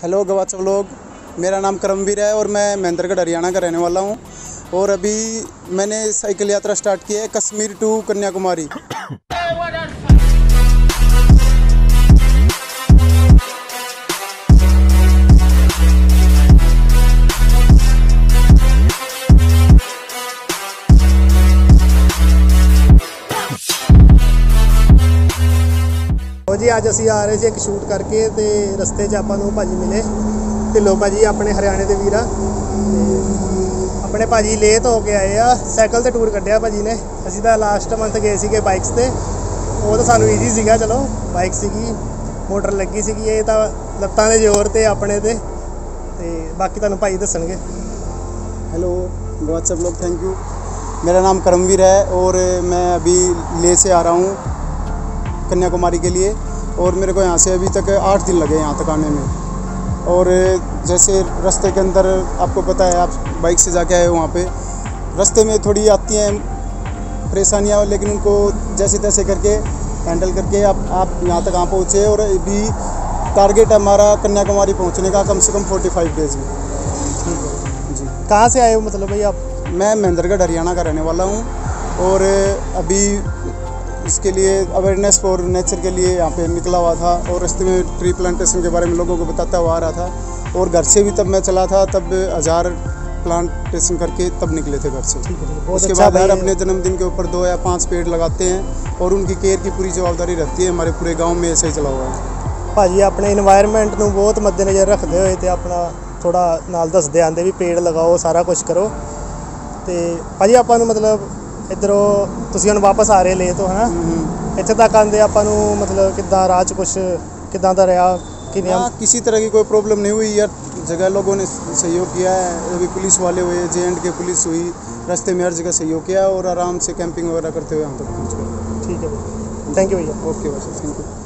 Hello गवाच सब लोग, मेरा नाम करमवीर है और मैं महेंद्रगढ़ हरियाणा का रहने वाला हूँ। और अभी मैंने साइकिल यात्रा स्टार्ट की है कश्मीर टू कन्याकुमारी। जी अज असी आ रहे थे एक शूट करके तो रस्ते आपां नूं भाजी मिले ढिल्लों भाजी अपने हरियाणे के वीर अपने भाजी लेह तो होके आए आ। साइकिल से टूर कढ़िया भाजी ने। असी तो लास्ट मंथ गए थे बाइक्स से, वो तो सानू ईजी सीगा, चलो बाइक सीगी, मोटर लगी सीगी, ये तो लत्तां दे जोर ते अपने ते बाकी तुहानू भाई दस्सणगे। हेलो गवाच सब लोग, थैंक यू। मेरा नाम करमवीर है और मैं अभी लेह से आ रहा हूँ कन्याकुमारी के लिए। और मेरे को यहाँ से अभी तक 8 दिन लगे यहाँ तक आने में। और जैसे रास्ते के अंदर आपको पता है, आप बाइक से जाके आए हो, वहाँ पे रास्ते में थोड़ी आती हैं परेशानियाँ, लेकिन उनको जैसे तैसे करके हैंडल करके आप यहाँ तक पहुँचे। और अभी टारगेट हमारा कन्याकुमारी पहुँचने का कम से कम 45 डेज़ में। जी कहाँ से आए हो मतलब भाई आप? मैं महेंद्रगढ़ हरियाणा का रहने वाला हूँ और अभी इसके लिए अवेयरनेस फॉर नेचर के लिए यहाँ पे निकला हुआ था और रास्ते में ट्री प्लांटेशन के बारे में लोगों को बताता हुआ आ रहा था। और घर से भी तब मैं चला था, तब 1000 प्लांटेशन करके तब निकले थे घर से। उसके बाद हर अपने जन्मदिन के ऊपर 2 या 5 पेड़ लगाते हैं और उनकी केयर की पूरी जवाबदारी रहती है। हमारे पूरे गाँव में ऐसे ही चला हुआ है। भाजी अपने इन्वायरमेंट को बहुत मद्देनज़र रखते हुए तो अपना थोड़ा नाल दसदे आंदे भी पेड़ लगाओ, सारा कुछ करो। तो भाजी आपां नूं मतलब इधरों तुसीं हुण वापस आ रहे ले तो है ना, इत्थे तक आंदे आपां नूं मतलब किद्दां राह च कुछ किद्दां दा रहा कि नहीं? किसी तरह की कोई प्रॉब्लम नहीं हुई यार, जगह लोगों ने सहयोग किया है। अभी पुलिस वाले हुए, JNK पुलिस हुई, रास्ते में हर जगह सहयोग किया और आराम से कैंपिंग वगैरह करते हुए हम तक पहुँच गए। ठीक है, थैंक यू भैया। ओके बस, थैंक यू।